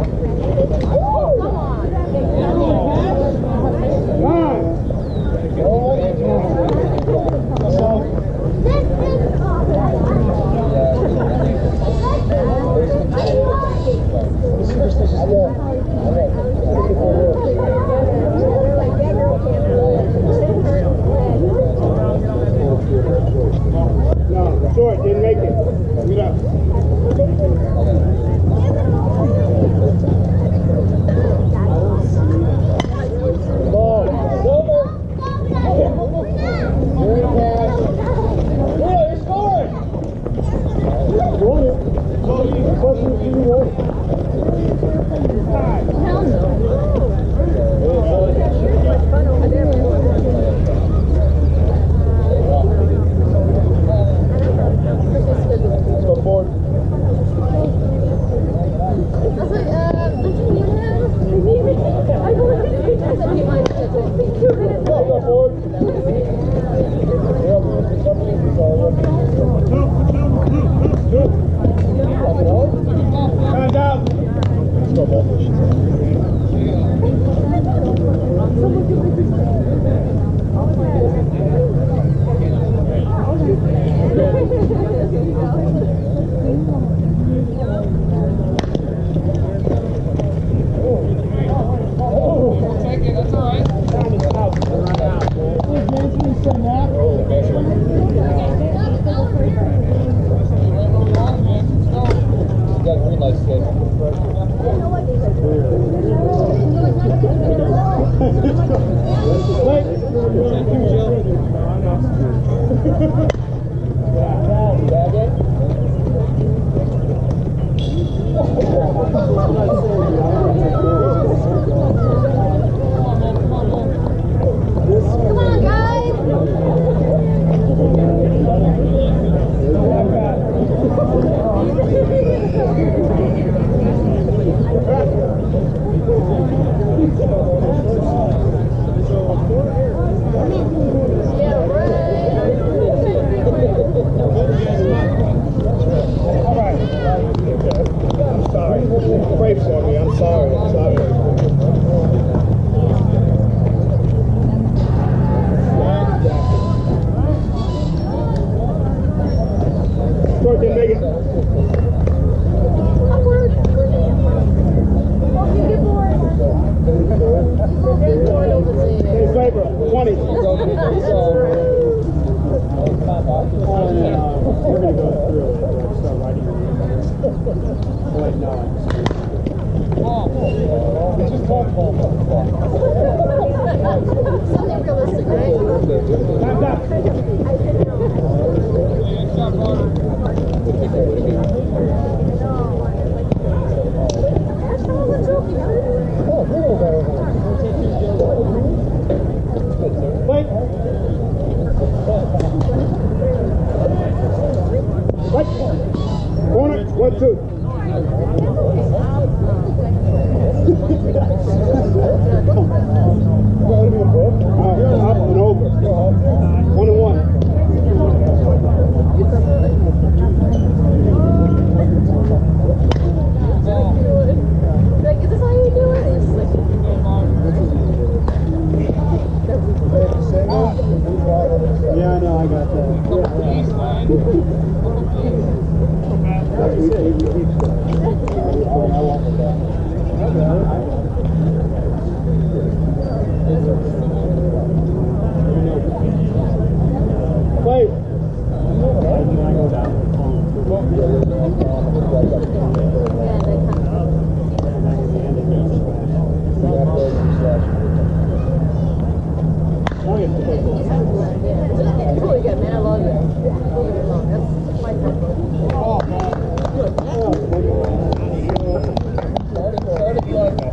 Started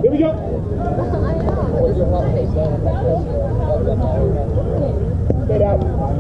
Here we go. Get out.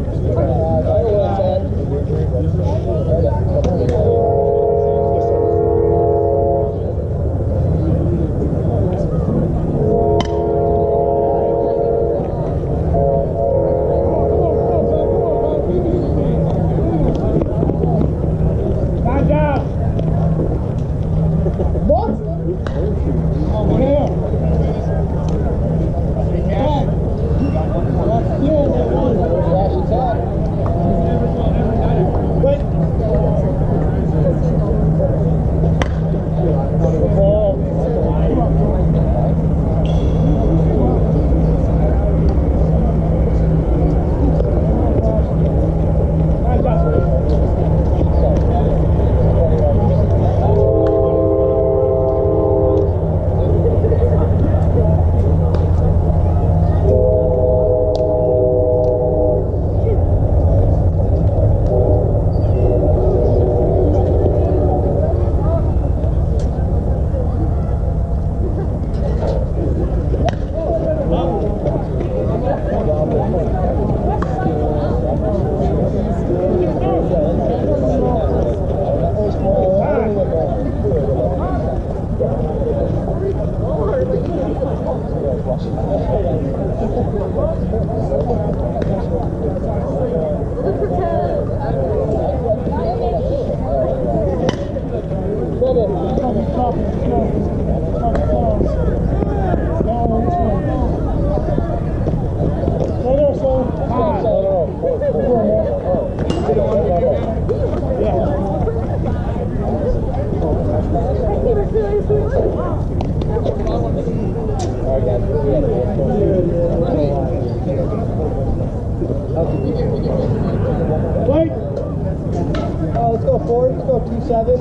Let's go 4. Let's go 2-7.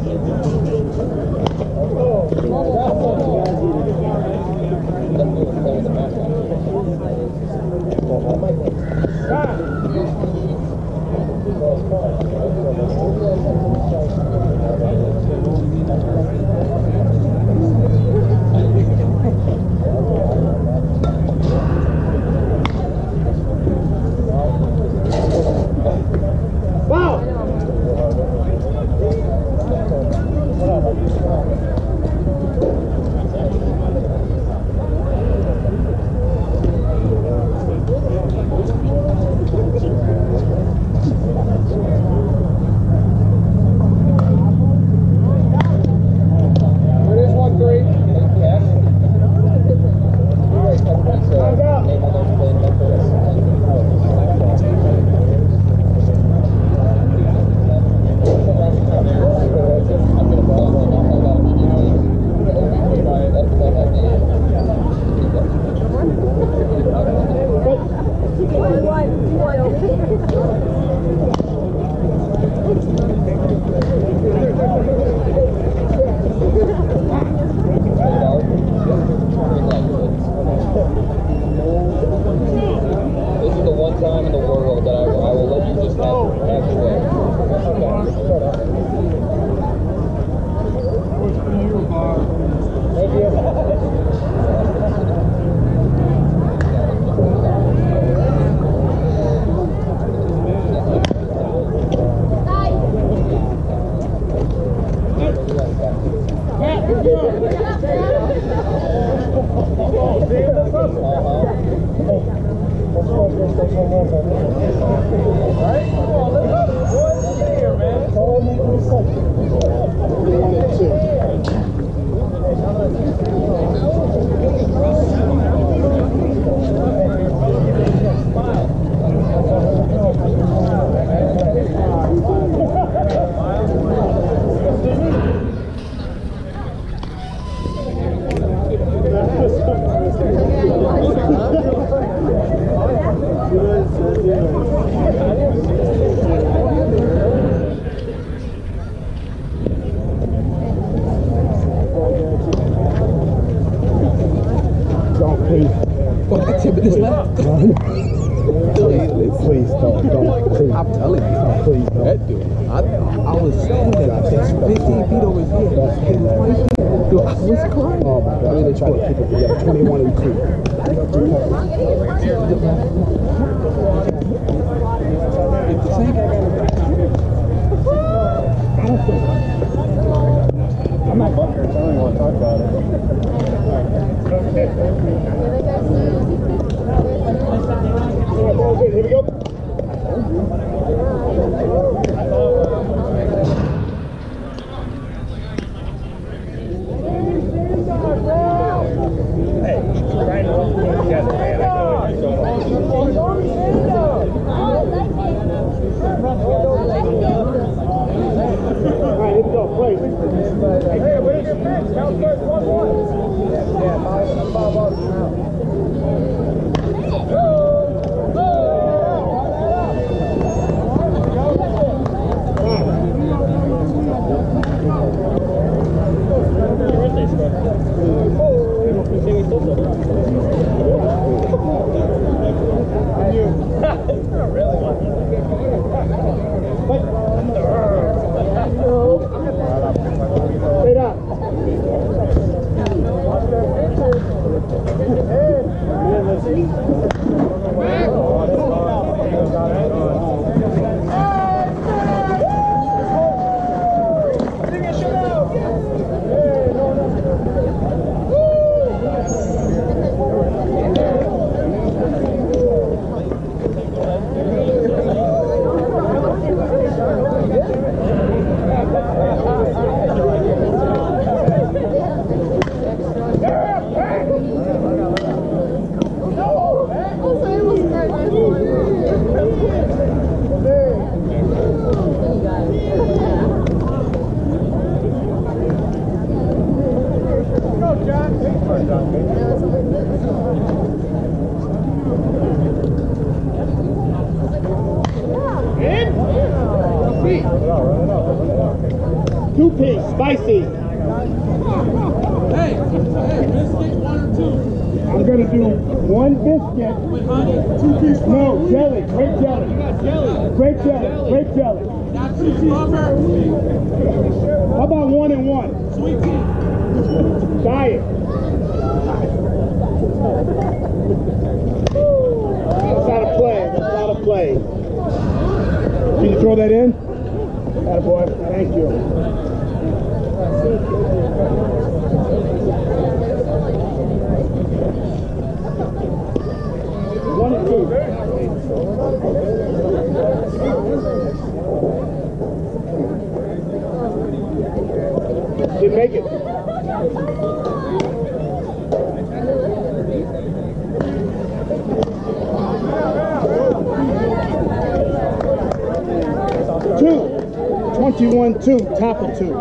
This left. Please don't. Please. I'm telling you. Please don't. That dude. I was standing there 15 feet over his head. Dude, I was crying. Oh my God. They tried to keep it together. 21-2. I'm not bunker, so I don't want to talk about it. All right, ball's in. Here we go. Hey, where's your pitch? Count first, 1-1. Yeah, 5 off now. Two-piece, spicy. Hey, biscuit 1 or 2? I'm gonna do 1 biscuit. With honey? 2-piece. No, jelly, grape jelly. You got jelly. Grape jelly, grape jelly. Got 2 strawberry. How about 1 and 1? Sweet tea. Diet. That's how to play. That's how to play. Can you throw that in? Attaboy. Thank you. 1 and 2. Didn't make it. Two. 21-2, top of 2.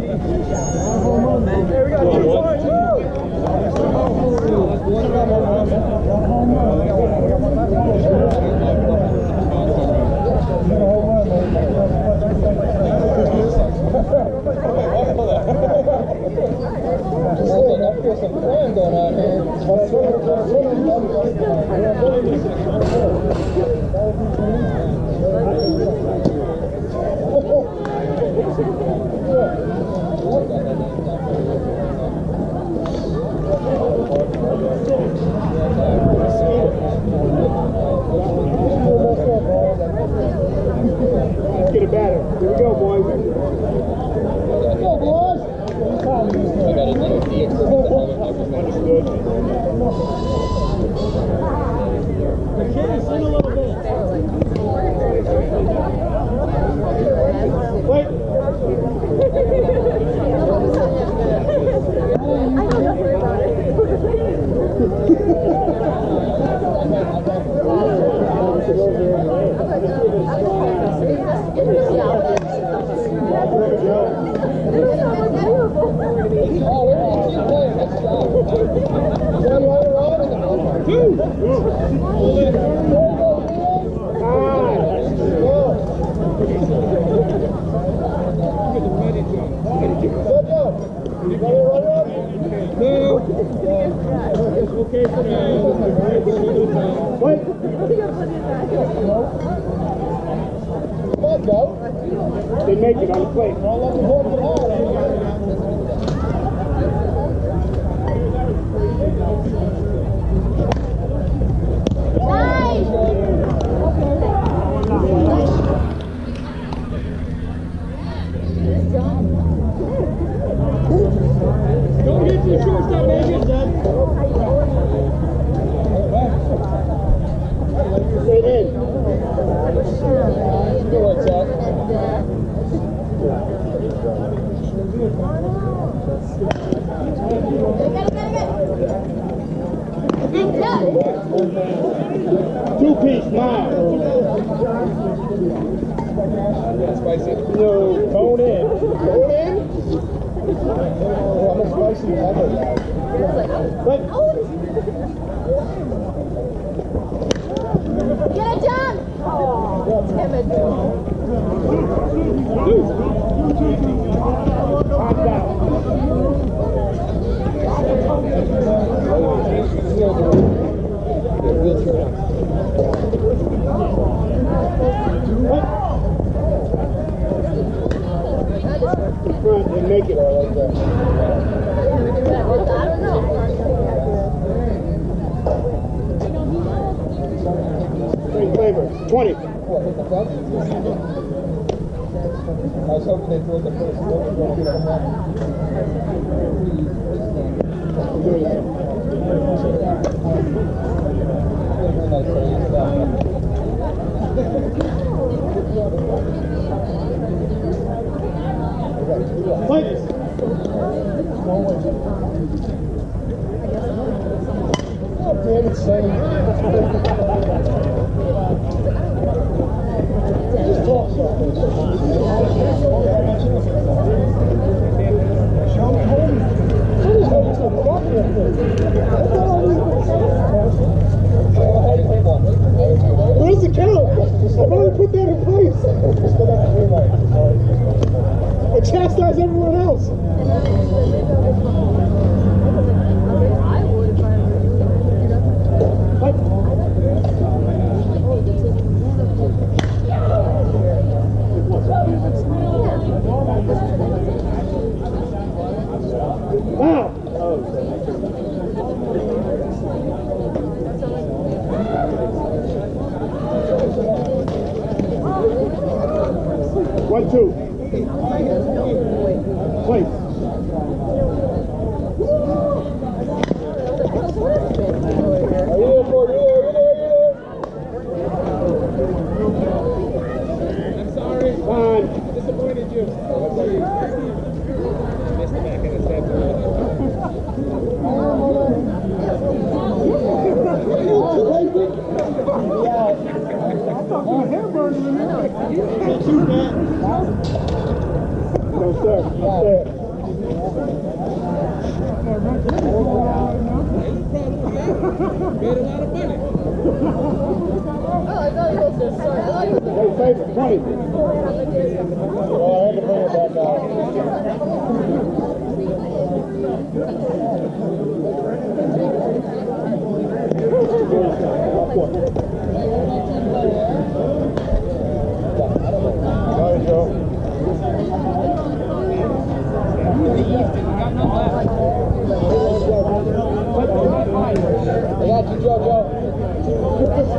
I feel some crime going on here. Let's get it better. Here we go, boys. Let's go, boys. I got another DX. Understood. The kid is in a little bit. Wait. Okay for now. Wait. Let's go. They make it on the plate. Don't let them hold it hard. Spicy. No, bone in. Bone in? Oh, I'm a spicy lover, guys. Get it, John! Oh, timid. Hot down. Front and make it all like that. I don't know. Great flavor. 20. What, hit the front? I was hoping they'd throw the first one. Fight. Oh, damn it, Sonny. Just talk something. Where's the count? I've already put that in place. I chastise everyone else. Wow. 1, 2. Place. I'm sorry. Fine. I disappointed you. Missed the back in the set. No, sir. Not there. Made a lot of money. Oh, I thought you were so sorry. I thought you were Great flavor. 20. Oh, I had to bring it back out. Sorry, Joe. I got you, Joe.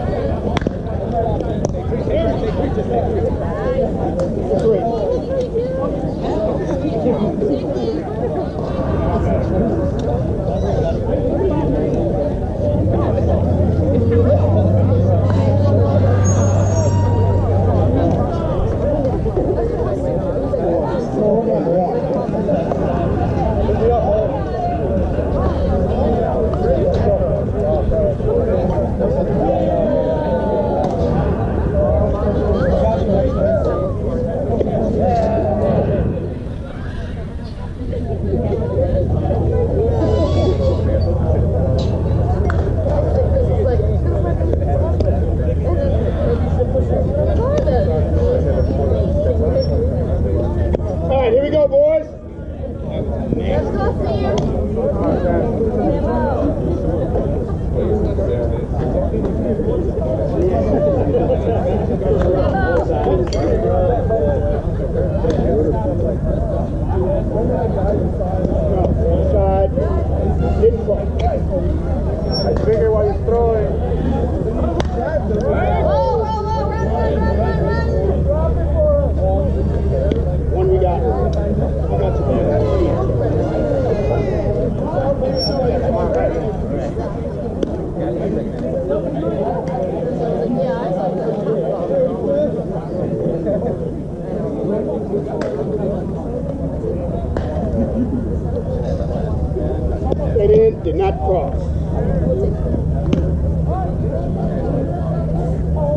All right, here we go, boys. Let's go see you. Side. Info. I figure while you're throwing. Whoa, whoa, whoa, run. One we got. I got you Yeah, I saw Straight in, did not cross.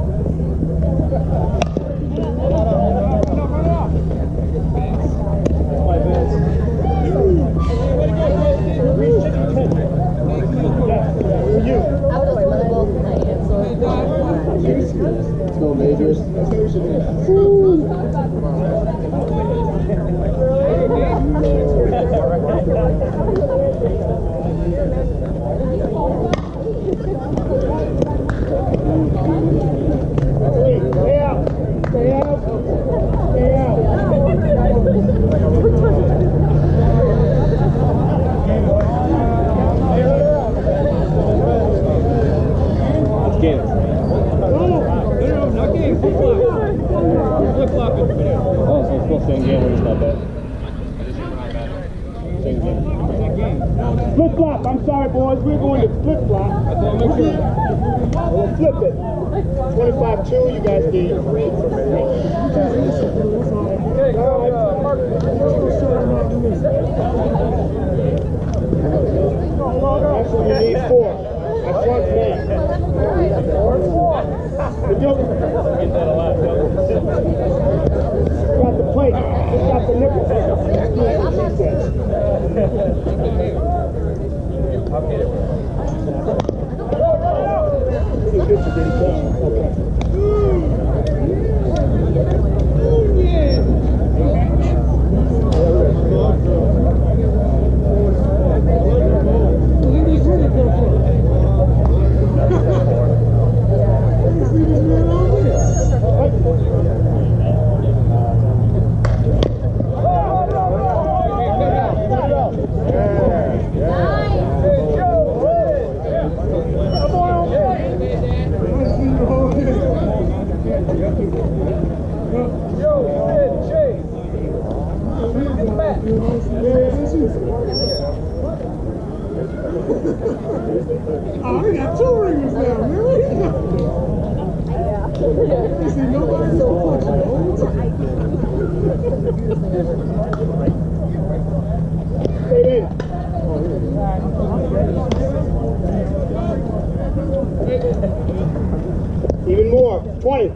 flip-flop. I'm sorry, boys. We're going to flip-flop. We'll flip it. 25-2. You guys need 3 for me. Okay, go, Mark. Actually, you need 4. I front man. Got the plate. Just got the nipple. I'll get it. Okay. Oh, we got 2 ringers now, really? You see, nobody's so fucking old. Stay in. Even more. 20.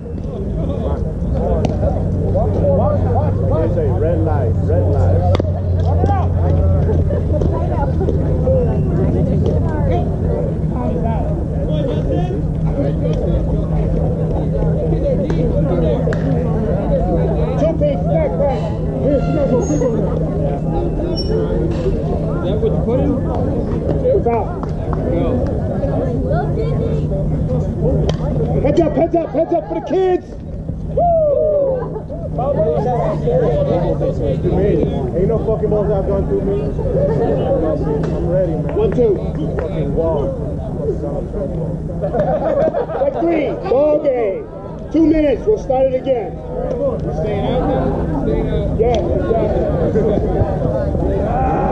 They say red light, red light. Two-piece, back. Here, you guys go sit on that. Is that what you put in? It's out. Heads up for the kids. Ain't no fucking balls I've gone through me. I'm ready, man. 1-2. Fucking wall. Like 3. Ball game. 2 minutes. We'll start it again. Staying out then? Staying out. Yeah, exactly.